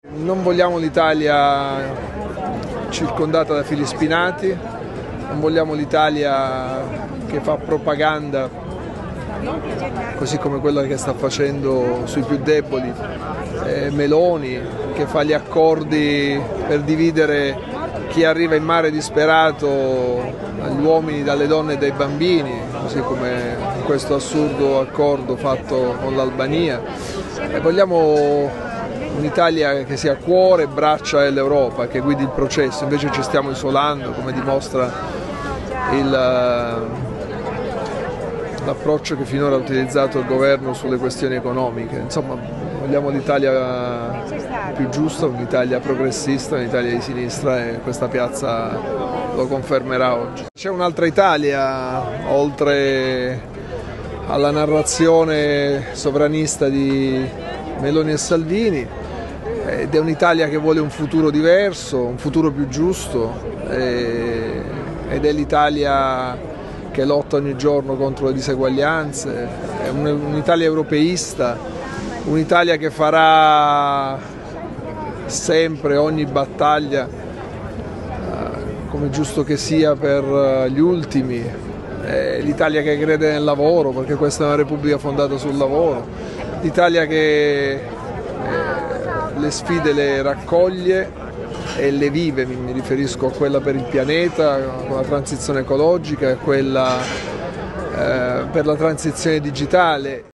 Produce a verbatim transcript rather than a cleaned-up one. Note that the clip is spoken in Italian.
Non vogliamo l'Italia circondata da fili spinati, non vogliamo l'Italia che fa propaganda così come quella che sta facendo sui più deboli, eh, Meloni, che fa gli accordi per dividere chi arriva in mare disperato agli uomini dalle donne e dai bambini, così come in questo assurdo accordo fatto con l'Albania. E vogliamo un'Italia che sia cuore e braccia dell'Europa, che guidi il processo, invece ci stiamo isolando, come dimostra l'approccio che finora ha utilizzato il governo sulle questioni economiche. Insomma, vogliamo l'Italia più giusta, un'Italia progressista, un'Italia di sinistra, e questa piazza lo confermerà oggi. C'è un'altra Italia, oltre alla narrazione sovranista di Meloni e Salvini, ed è un'Italia che vuole un futuro diverso, un futuro più giusto, ed è l'Italia che lotta ogni giorno contro le diseguaglianze, è un'Italia europeista, un'Italia che farà sempre ogni battaglia come giusto che sia per gli ultimi, l'Italia che crede nel lavoro, perché questa è una Repubblica fondata sul lavoro, l'Italia che le sfide le raccoglie e le vive, mi riferisco a quella per il pianeta, con la transizione ecologica e quella eh, per la transizione digitale.